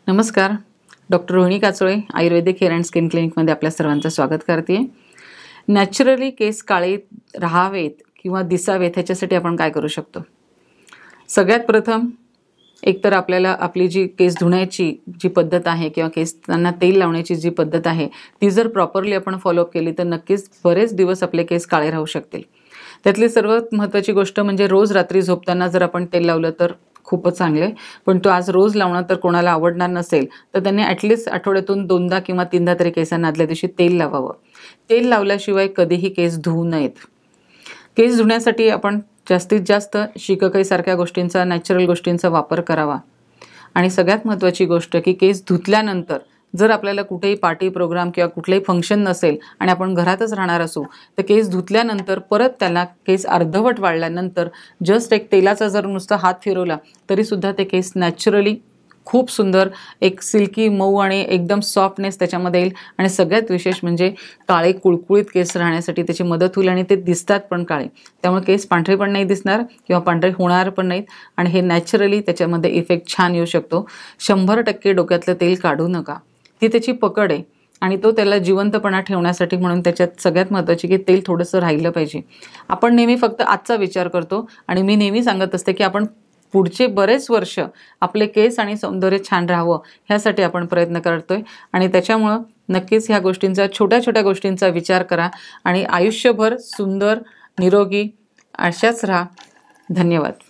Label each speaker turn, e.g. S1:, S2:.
S1: नमस्कार. Doctor Rohini Kachole Ayurvedic hair and skin क्लिनिकमध्ये आपल्या सर्वांचं स्वागत करते. नॅचरली केस काळे राहावेत किंवा दिसावेत ह्याच्यासाठी आपण काय करू शकतो? सगळ्यात प्रथम एकतर आपल्याला आपली जी केस धुण्याची जी पद्धत आहे किंवा केसांना तेल लावण्याची जी पद्धत आहे ती जर प्रॉपरली आपण फॉलोअप केली तर नक्कीच बरेच दिवस आपले केस काळे राहू शकतील. त्यातली सर्वात महत्त्वाची गोष्ट म्हणजे रोज रात्री झोपताना जर आपण तेल लावलं तर खूपच चांगले. पण तो आज रोज लावणं तर कोणाला आवडणार नसेल तर त्यांनी ॲटलिस्ट आठवड्यातून 2दा किंवा 3दा तरी केसांना आदल्या दिवशी तेल लावावं. तेल लावल्याशिवाय कधीही केस धुवू नयेत. केस धुण्यासाठी आपण जास्तीत जास्त शिककाईसारख्या गोष्टींचा नॅचरल गोष्टींचा वापर करावा. आणि सगळ्यात महत्त्वाची गोष्ट की केस धुतल्यानंतर जर आपल्याला कुठेही पार्टी प्रोग्राम किंवा कुठलेही फंक्शन नसेल आणि आपण घरातच राहणार असू तर केस धुतल्यानंतर परत त्याला केस अर्धवट वाळल्यानंतर जस्ट एक तेलाचा जर नुसता हात फिरवला तरीसुद्धा ते केस नॅचरली खूप सुंदर एक सिल्की मऊ आणि एकदम सॉफ्टनेस त्याच्यामध्ये येईल. आणि सगळ्यात विशेष म्हणजे काळे कुळकुळीत केस राहण्यासाठी त्याची मदत होईल आणि ते दिसतात पण काळे. त्यामुळे केस पांढरे पण नाही दिसणार किंवा पांढरे होणार पण नाहीत आणि हे नॅचरली त्याच्यामध्ये इफेक्ट छान येऊ शकतो. 100% डोक्यातलं तेल काढू नका. ती त्याची पकड आहे आणि तो त्याला जिवंतपणा ठेवण्यासाठी म्हणून त्याच्यात सगळ्यात महत्त्वाची की तेल थोडंसं राहिलं पाहिजे. आपण नेहमी फक्त आजचा विचार करतो आणि मी नेहमी सांगत असते की आपण पुढचे बरेच वर्ष आपले केस आणि सौंदर्य छान राहावं ह्यासाठी आपण प्रयत्न करतोय आणि त्याच्यामुळं नक्कीच ह्या गोष्टींचा छोट्या छोट्या गोष्टींचा विचार करा आणि आयुष्यभर सुंदर निरोगी अशाच राहा. धन्यवाद.